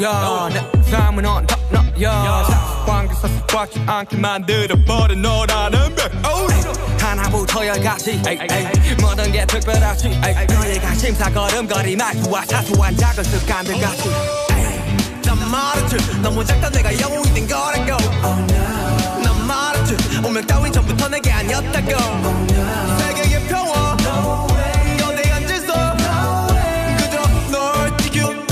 야, 내 삶은 on top 너야 관계에서 꽉지 않게 만들어버린 너라는 백 하나부터 열까지 모든 게 특별하지 너의 관심사 걸음걸이 말투와 사소한 작은 습관들 같이 난 말했지 너무 작다 내가 영웅이 된 거라고 난 말했지 운명 따윈 전부터 내게 아니었다고 세계의 평화 너내 앉아서 그저 널 지켜봐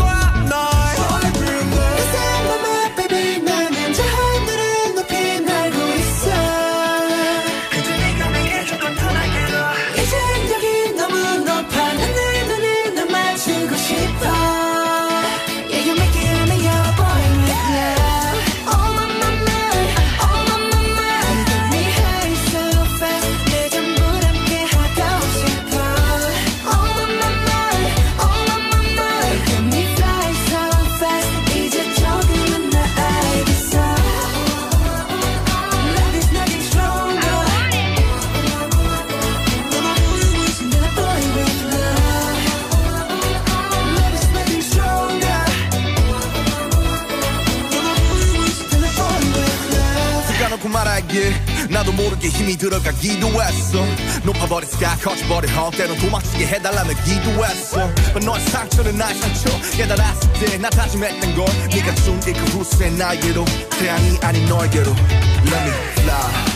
나도 모르게 힘이 들어가기도 했어 높아버린 스카 커져버린 헛 때론 도망치게 해달라며 기도했어 But 너의 상처는 나의 상처 깨달았을 때 나 다짐했던 걸 네가 준 게 그 후세 나에게로 태양이 아닌 너에게로 Let me fly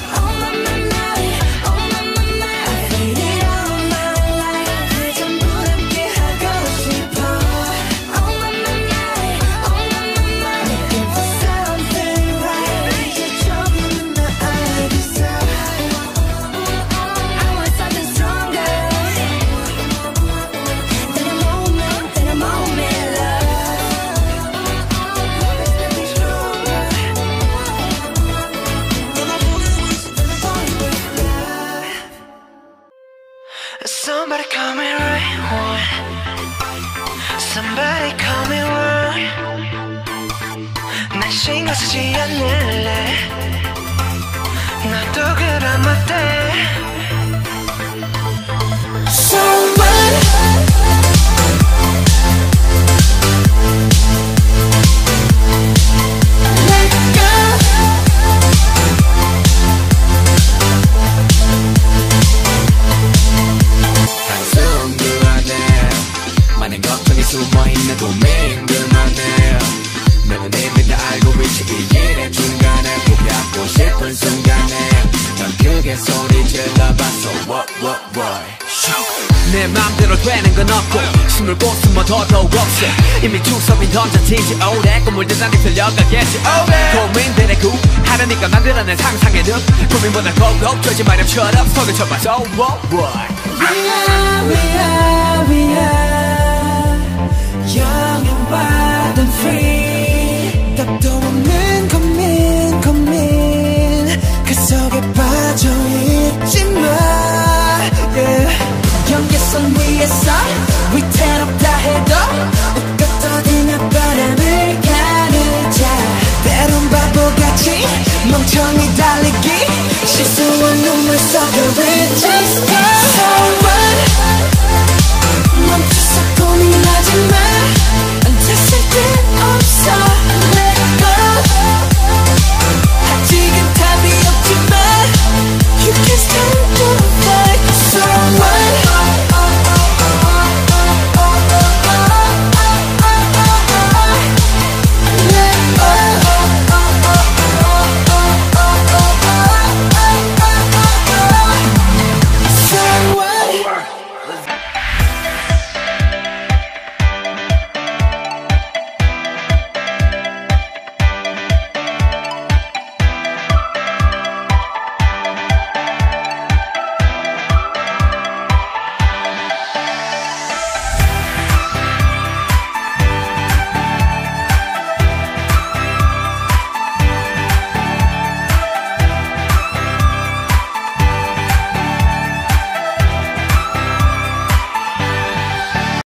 Somebody call me right one Somebody call me wrong 난 신경 쓰지 않을래 나도 그런 맘대 숨어있는 고민들만해 너는 이미 다 알고 있지 이 일의 중간에 포기하고 싶은 순간에 넌 크게 소리 질러봤어 내 맘대로 되는 건 없고 숨을 곳은 더더욱 없어 이미 투섭이 던져진지 오래 꿈을 대단히 들려가겠지 고민들의 구하려니까 만들어낸 상상의 늪 고민보다 고고 쫄지 마렴처럼 손을 쳐봐 So what We are